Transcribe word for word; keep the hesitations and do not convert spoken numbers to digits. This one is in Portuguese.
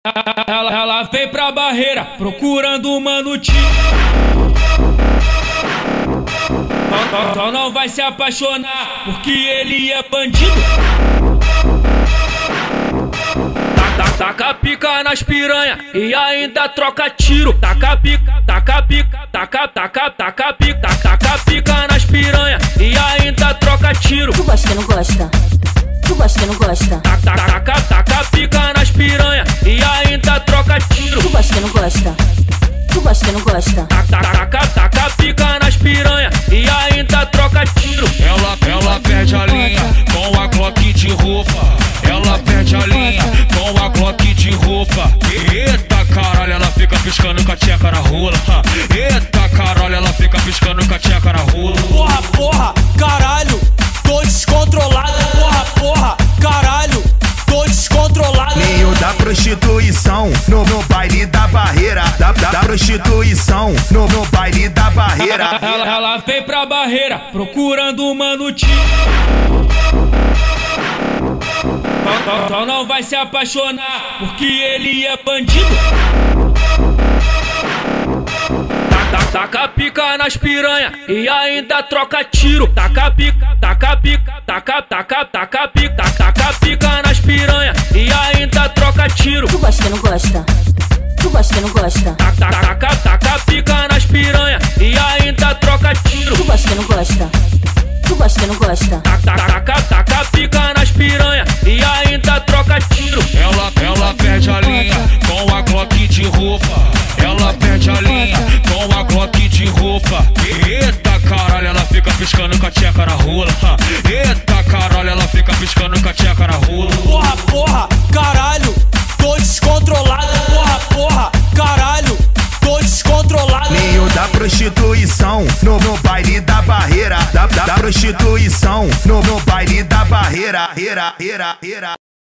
Ela, ela vem pra barreira procurando um manutinho. Só, só não vai se apaixonar porque ele é bandido. Taca pica nas piranha e ainda troca tiro. Taca pica, taca pica, taca, taca, taca pica, taca pica nas piranha e ainda troca tiro. Tu gosta, não gosta? Tu gosta, não gosta? Taca, taca, taca pica nas piranha e ainda troca tiro. Tu gosta, não gosta? Tu gosta, não gosta? Taca, taca, taca pica nas piranha e ainda troca tiro. Ela, ela perde a linha com a Glock de roupa. Ela perde a linha com a Glock de roupa. Eita caralho, ela fica piscando com a tcheca na rola. Eita caralho, ela fica piscando com a tcheca na rola. Porra, porra, caralho, tô descontrolado. Porra, porra, caralho, tô descontrolado. Meio da prostituição no, no baile da barreira. Da, da prostituição no, no baile da barreira. Ela, ela vem pra barreira procurando um manutinho. Só, só não vai se apaixonar porque ele é bandido. Taca, taca pica nas piranha e ainda troca tiro. Taca pica, taca pica, taca, taca, taca pica, taca pica nas piranha e ainda troca tiro. Tu gosta, não gosta? Tu gosta, não gosta? Taca, taca, taca pica nas piranha e ainda troca tiro. Tu gosta, não gosta? Tu gosta, não gosta? Taca, taca, taca pica nas piranha e ainda troca tiro. Ela, ela perde a linha com a Glock de roupa. Ela perde a linha com a Glock de roupa. Eita caralho, ela fica piscando com a tcheca na rola. Eita caralho, ela fica piscando com a tcheca na rola. Porra, porra, caralho, tô descontrolado. Porra, porra, caralho, tô descontrolado. Meio da prostituição no, no baile da barreira. Da, da prostituição no, no baile da barreira. Era, era, era.